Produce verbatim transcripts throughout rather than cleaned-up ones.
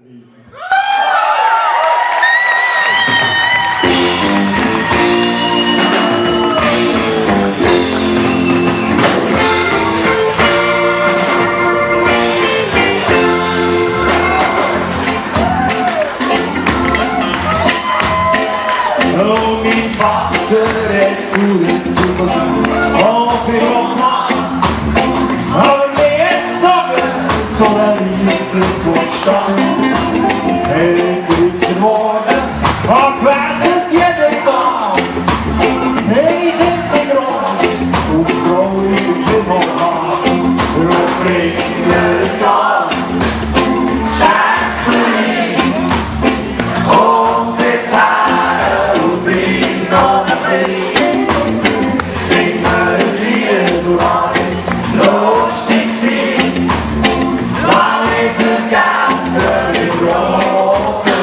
Oh, mein Vater hat gut gefunden, oh, viel gemacht. Aber mir jetzt sagen, soll er Liebe verstehen. Er grüßt den Morgen, abwechselt jeden Tag. Ich bin sie groß und freue für morgen. Und bring mir das Glas, schenk mir, komm, sitz her und bring noch ein Wein. Sing mir ein Lied, du weißt, lustig sein, lass mich vergessen im Rotwein.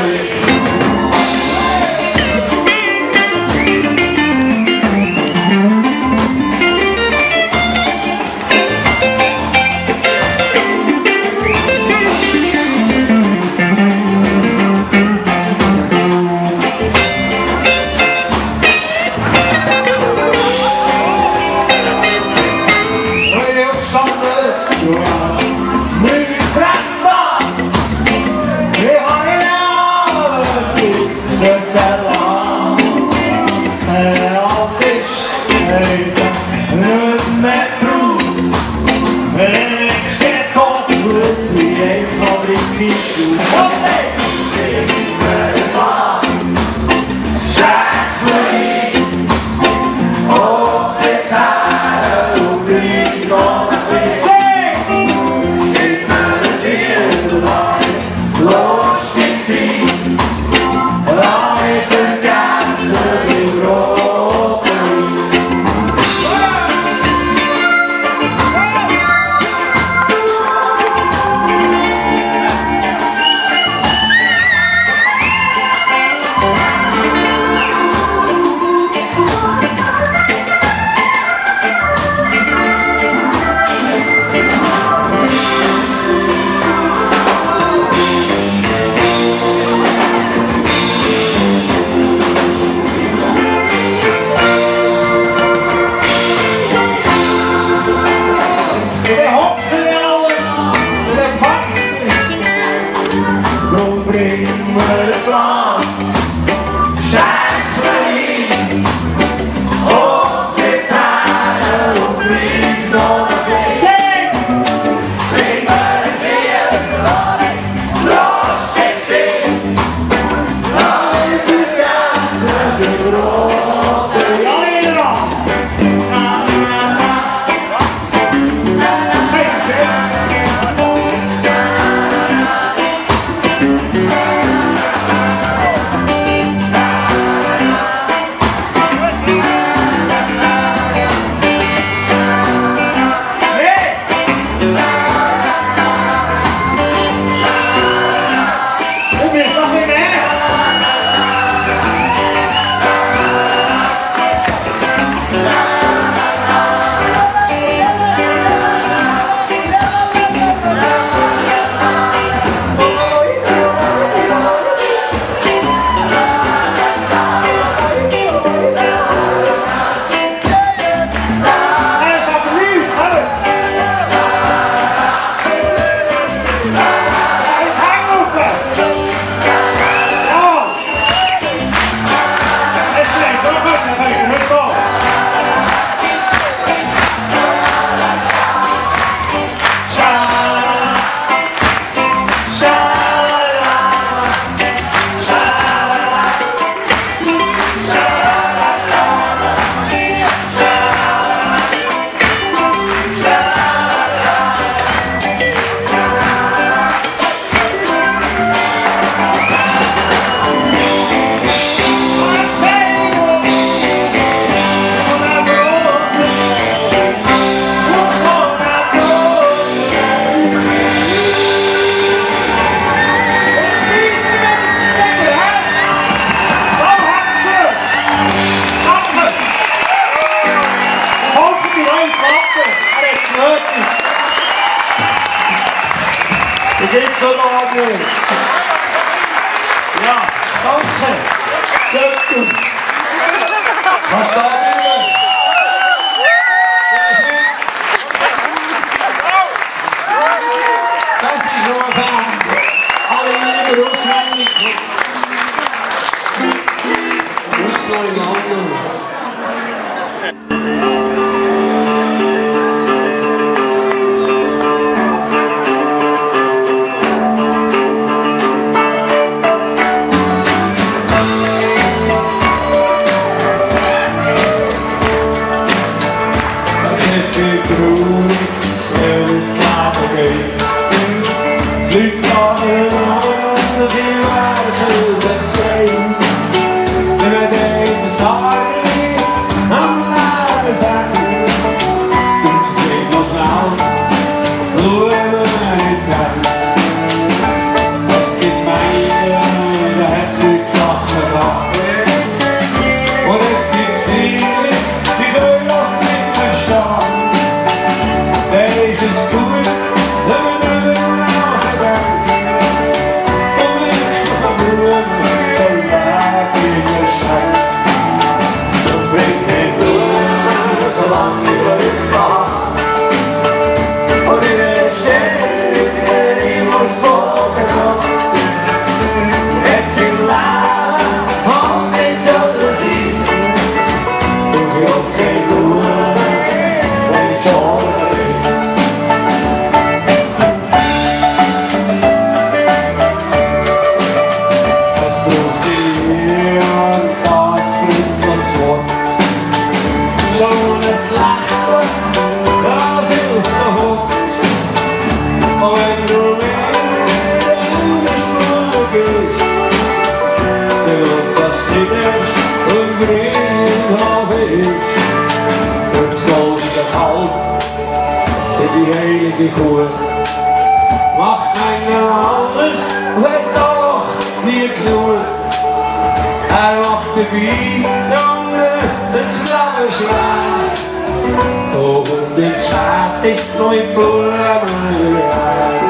Wie geht's so lange? wird traurig, er wird Leben gehen. Leute aneinander, die werden sich sehen. Wenn wir den Sarg am Leben sagen, und sehen wir schnell, schauen wir nicht hin. Es gibt Menschen, die haben nichts Sachen gehabt. Und es gibt viele, die können das nicht verstehen. Da ist es gut, wenn wir drüber nachdenken. Und nicht was am Blumen, der Weg in der Schein. Und bringt den Blumen, solange ich rückfahre. Und in der Stelle, die muss vorgekommen. Jetzt im Leben, und nicht Jalousie. Und ich hab keine Blumen, wenn ich schon bin. Es braucht hier und das bringt uns Wort. Schon das Lachen, das hilft so gut. Und wenn du wieder in die Spur gehst, dann wird das nicht erst und bringt auf ich. Und das goldene Kalb für die heilige Kuh macht einen alles, wird doch nie genug. Er macht dabei den anderen das Leben schwer. Oh, und jetzt schert ich noch in Blumen.